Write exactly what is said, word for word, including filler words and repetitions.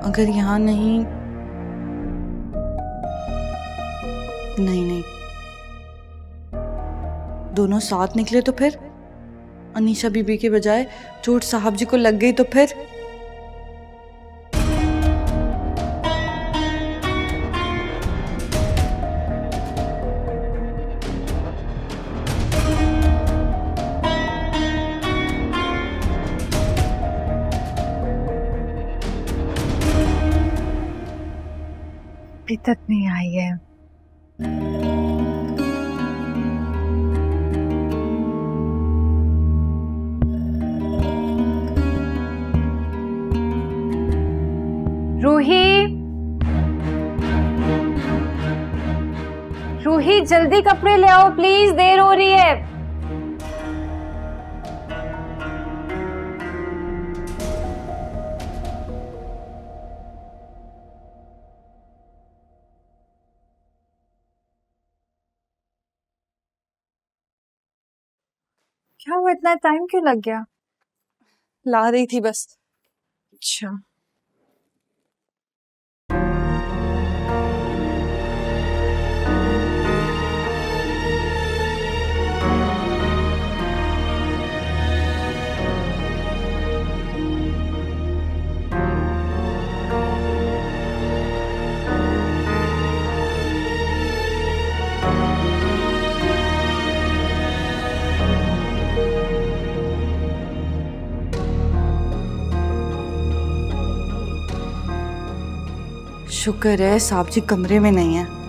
अगर यहाँ नहीं नहीं नहीं दोनों साथ निकले तो फिर अनीशा बीबी के बजाय चोट साहब जी को लग गई तो फिर अभी तक नहीं आई है। रूही, रूही जल्दी कपड़े ले आओ प्लीज, देर हो रही है। क्या हुआ, इतना टाइम क्यों लग गया? ला रही थी बस। अच्छा, शुक्र है साहब जी कमरे में नहीं है।